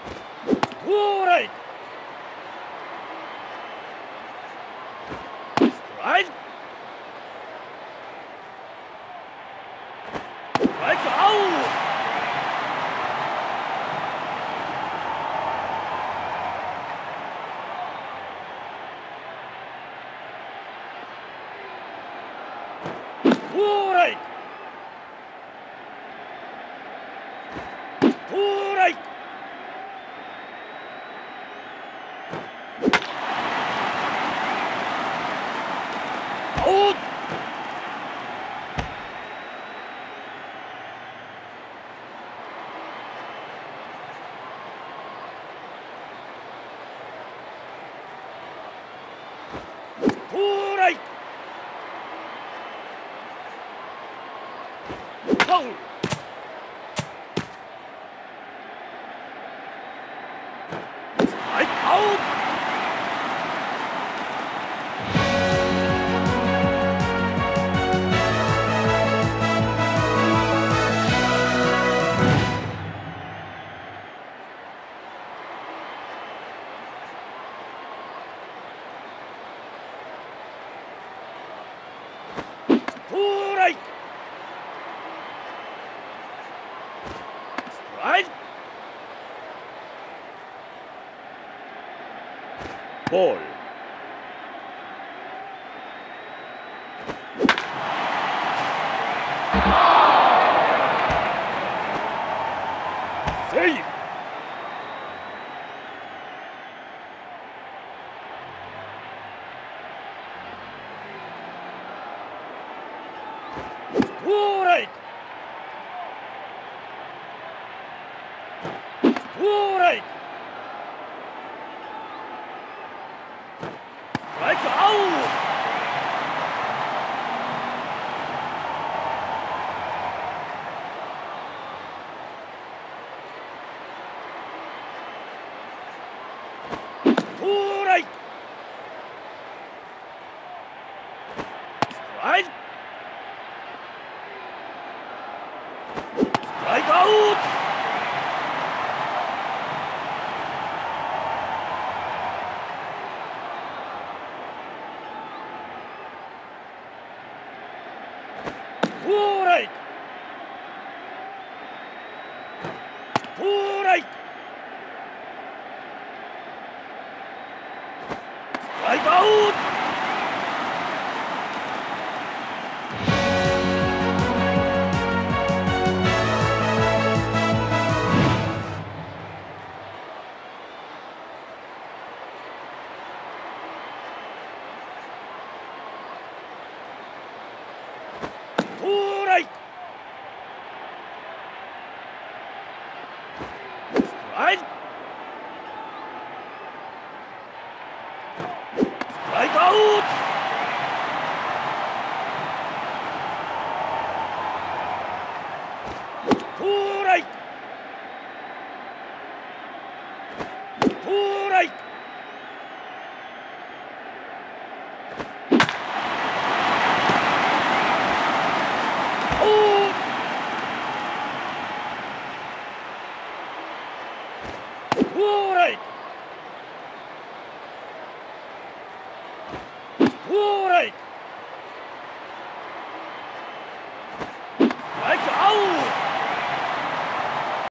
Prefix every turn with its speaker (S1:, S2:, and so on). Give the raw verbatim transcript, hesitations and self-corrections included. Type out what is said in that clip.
S1: オーライストライクストライクアウトオーライオーライアウトオーライファウルストライクアウトオーライストライクボールセーフオーライオーライストライクアウトオーライストライクストライクアウトオーライオーライストライクアウトオーライストライクストライクアウトオーライオーライオーライオーライ